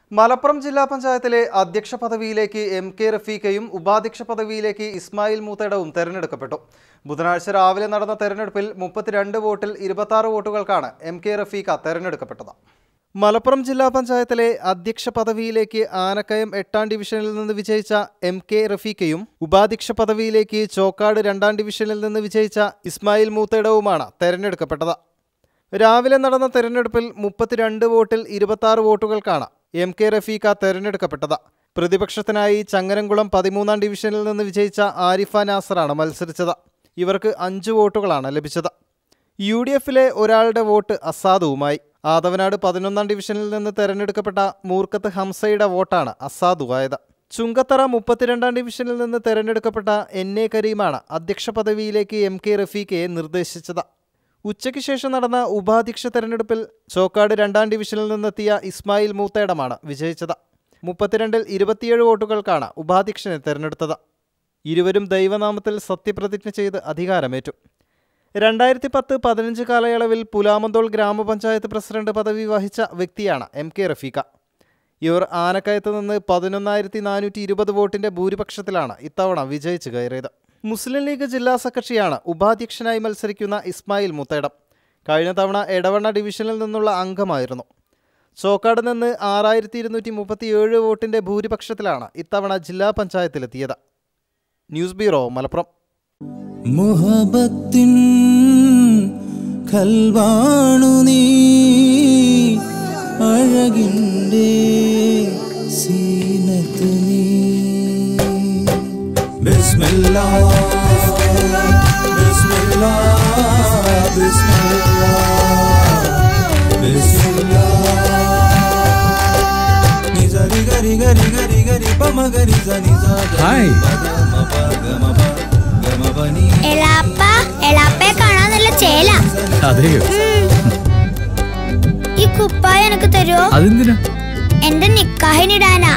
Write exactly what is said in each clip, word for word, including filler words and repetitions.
മലപ്പുറം ജില്ലാ പഞ്ചായത്തിലെ അധ്യക്ഷ പദവിയിലേക്ക് എം കെ റഫീഖയും ഉപാധ്യക്ഷ പദവിയിലേക്ക് ഇസ്മായിൽ മൂത്തേടവും തെരഞ്ഞെടുക്കപ്പെട്ടു. ബുധനാഴ്ച രാവിലെ നടന്ന തെരഞ്ഞെടുപ്പിൽ മുപ്പത്തിരണ്ട് വോട്ടിൽ ഇരുപത്തിയാറ് വോട്ടുകൾക്കാണ് എം കെ റഫീഖ തെരഞ്ഞെടുക്കപ്പെട്ടത്. മലപ്പുറം ജില്ലാ പഞ്ചായത്തിലെ അധ്യക്ഷ പദവിയിലേക്ക് ആനക്കയം എട്ടാം ഡിവിഷനിൽ നിന്ന് വിജയിച്ച എം കെ റഫീഖയും ഉപാധ്യക്ഷ പദവിയിലേക്ക് ചോക്കാട് രണ്ടാം ഡിവിഷനിൽ നിന്ന് വിജയിച്ച ഇസ്മായിൽ മൂത്തേടവുമാണ് തെരഞ്ഞെടുക്കപ്പെട്ടത്. രാവിലെ നടന്ന തെരഞ്ഞെടുപ്പിൽ മുപ്പത്തിരണ്ട് വോട്ടിൽ ഇരുപത്തിയാറ് വോട്ടുകൾക്കാണ് എം കെ റഫീഖ തെരഞ്ഞെടുക്കപ്പെട്ടത്. പ്രതിപക്ഷത്തിനായി ചങ്ങരംകുളം പതിമൂന്നാം ഡിവിഷനിൽ നിന്ന് വിജയിച്ച ആരിഫ നാസറാണ് മത്സരിച്ചത്. ഇവർക്ക് അഞ്ച് വോട്ടുകളാണ് ലഭിച്ചത്. യു ഡി എഫിലെ ഒരാളുടെ വോട്ട് അസാധുവുമായി. ആദവനാട് പതിനൊന്നാം ഡിവിഷനിൽ നിന്ന് തെരഞ്ഞെടുക്കപ്പെട്ട മൂർക്കത്ത് ഹംസയുടെ വോട്ടാണ് അസാധുവായത്. ചുങ്കത്തറ മുപ്പത്തിരണ്ടാം ഡിവിഷനിൽ നിന്ന് തെരഞ്ഞെടുക്കപ്പെട്ട എൻ എ കരീമാണ് അധ്യക്ഷ പദവിയിലേക്ക് എം കെ റഫീഖയെ നിർദ്ദേശിച്ചത്. ഉച്ചയ്ക്ക് ശേഷം നടന്ന ഉപാധ്യക്ഷ തെരഞ്ഞെടുപ്പിൽ ചോക്കാട് രണ്ടാം ഡിവിഷനിൽ നിന്നെത്തിയ ഇസ്മായിൽ മൂത്തേടമാണ് വിജയിച്ചത്. മുപ്പത്തിരണ്ടിൽ ഇരുപത്തിയേഴ് വോട്ടുകൾക്കാണ് ഉപാധ്യക്ഷനെ തെരഞ്ഞെടുത്തത്. ഇരുവരും ദൈവനാമത്തിൽ സത്യപ്രതിജ്ഞ ചെയ്ത് അധികാരമേറ്റു. രണ്ടായിരത്തി പത്ത് പതിനഞ്ച് കാലയളവിൽ പുലാമന്തോൾ ഗ്രാമപഞ്ചായത്ത് പ്രസിഡന്റ് പദവി വഹിച്ച വ്യക്തിയാണ് എം കെ റഫീഖ. ഇവർ ആനക്കയത്ത് നിന്ന് പതിനൊന്നായിരത്തി നാനൂറ്റി ഇരുപത് വോട്ടിൻ്റെ ഭൂരിപക്ഷത്തിലാണ് ഇത്തവണ വിജയിച്ചു കയറിയത്. മുസ്ലിം ലീഗ് ജില്ലാ സെക്രട്ടറിയാണ് ഉപാധ്യക്ഷനായി മത്സരിക്കുന്ന ഇസ്മായിൽ മൂത്തേടം. കഴിഞ്ഞ തവണ എടവണ്ണ ഡിവിഷനിൽ നിന്നുള്ള അംഗമായിരുന്നു. ചോക്കാട് നിന്ന് ആറായിരത്തി ഇരുന്നൂറ്റി മുപ്പത്തി ഏഴ് വോട്ടിൻ്റെ ഭൂരിപക്ഷത്തിലാണ് ഇത്തവണ ജില്ലാ പഞ്ചായത്തിലെത്തിയത്. News bureau, Malappuram. മുഹബത്തിൻ കൽവാണു നീ അഴകിൻ്റെ സീനത്ത് നീ. ബിസ്മില്ലാ ബിസ്മില്ലാ ബിസ്മില്ലാ ബിസ്മില്ലാ നിസരി ഗരി ഗരി ഗരി ഗരി പമ ഗരി സനി സ. ഹായ് എലാപ്പ എലാപ്പയെ കാണാൻ നല്ല ചേല. അതെയോ? ഈ കുപ്പായ എനിക്ക് തരുമോ? അതെന്തിനാ? എന്റെ നിക്കാഹിനിടാനാ.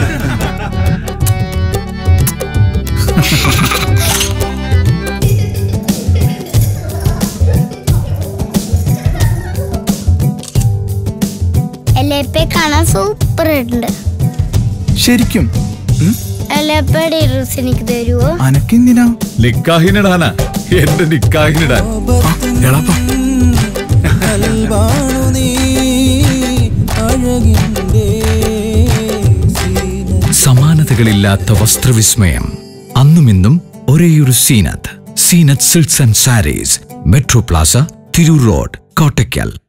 എലാപ്പയെ കാണാൻ സൂപ്പർ ഉണ്ട്. ശരിക്കും? എലാപ്പയുടെ ഡ്രസ് എനിക്ക് തരുമോ? അനക്കെന്തിനാ? നിക്കാഹിനിടാനാ. എന്റെ നിക്കാഹിനിടാൻ. സമാനതകളില്ലാത്ത വസ്ത്രവിസ്മയം. അന്നുമിന്നും ഒരേയൊരു Zeenath. Zeenath silks and sarees, metro plaza, Tirur road, Kottakkal.